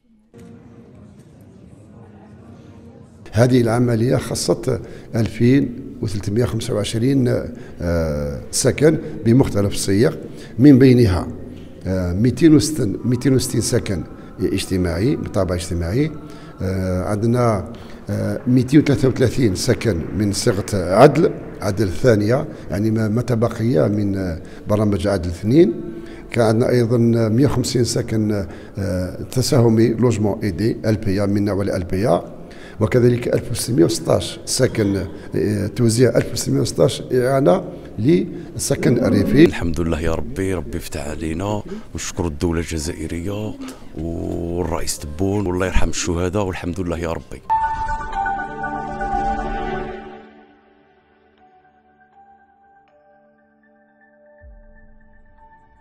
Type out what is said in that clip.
هذه العملية خصت 2325 سكن بمختلف الصيغ، من بينها 260 سكن اجتماعي بطابع اجتماعي، عندنا 233 سكن من صيغة عدل الثانية، يعني ما تبقي من برامج عدل 2. كان عندنا ايضا 150 سكن تساهمي لوجمون ايدي البيا من نوع البيا، وكذلك 1616 سكن توزيع 1616 إعانة للسكن الريفي. الحمد لله يا ربي يفتح علينا، ونشكر الدولة الجزائرية والرئيس تبون، والله يرحم الشهداء، والحمد لله يا ربي.